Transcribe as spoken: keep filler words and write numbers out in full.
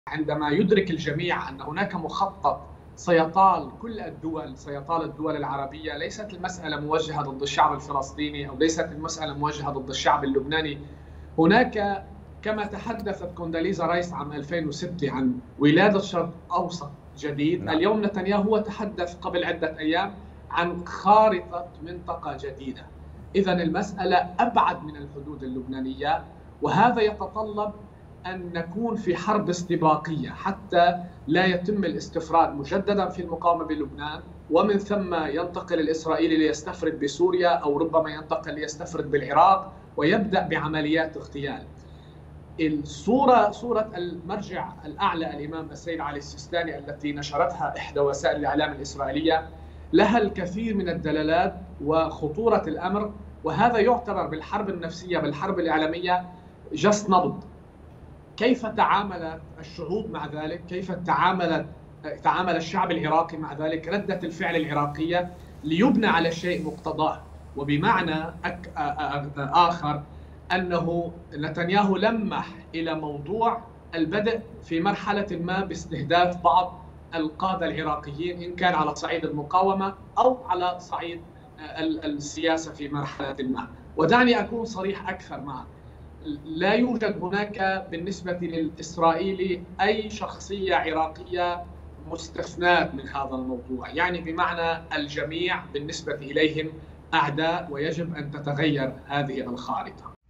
عندما يدرك الجميع أن هناك مخطط سيطال كل الدول، سيطال الدول العربية، ليست المسألة موجهة ضد الشعب الفلسطيني أو ليست المسألة موجهة ضد الشعب اللبناني. هناك كما تحدثت كونداليزا رايس عام ألفين وستة عن ولادة شرق أوسط جديد، نعم. اليوم نتنياهو هو تحدث قبل عدة أيام عن خارطة منطقة جديدة. إذن المسألة أبعد من الحدود اللبنانية، وهذا يتطلب أن نكون في حرب استباقية حتى لا يتم الاستفراد مجددا في المقاومة بلبنان، ومن ثم ينتقل الإسرائيلي ليستفرد بسوريا أو ربما ينتقل ليستفرد بالعراق ويبدأ بعمليات اغتيال. الصورة صورة المرجع الأعلى الإمام السيد علي السيستاني التي نشرتها إحدى وسائل الإعلام الإسرائيلية لها الكثير من الدلالات وخطورة الأمر، وهذا يعتبر بالحرب النفسية بالحرب الإعلامية جس نبض. كيف تعاملت الشعوب مع ذلك؟ كيف تعاملت تعامل الشعب العراقي مع ذلك؟ ردة الفعل العراقية ليبنى على شيء مقتضاه. وبمعنى آخر أنه نتنياهو لمح إلى موضوع البدء في مرحلة ما باستهداف بعض القادة العراقيين إن كان على صعيد المقاومة أو على صعيد السياسة في مرحلة ما. ودعني أكون صريح أكثر معك، لا يوجد هناك بالنسبة للإسرائيلي أي شخصية عراقية مستثناة من هذا الموضوع، يعني بمعنى الجميع بالنسبة إليهم أعداء، ويجب أن تتغير هذه الخارطة.